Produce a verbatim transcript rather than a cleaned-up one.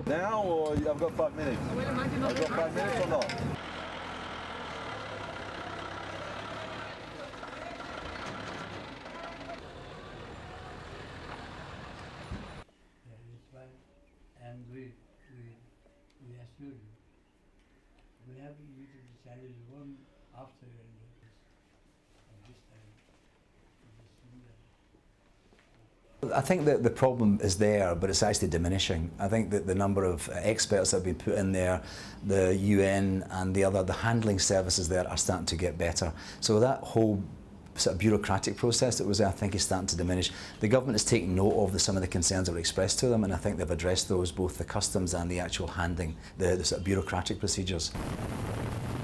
Now or I've got five minutes? I've got five minutes or not? And we, we, we assure you, we have meeting the challenge one after another. This time, I think that the problem is there, but it's actually diminishing. I think that the number of experts that have been put in there, the U N and the other, the handling services there are starting to get better. So that whole sort of bureaucratic process that was there, I think is starting to diminish. The government has taken note of the, some of the concerns that were expressed to them, and I think they've addressed those, both the customs and the actual handling, the, the sort of bureaucratic procedures.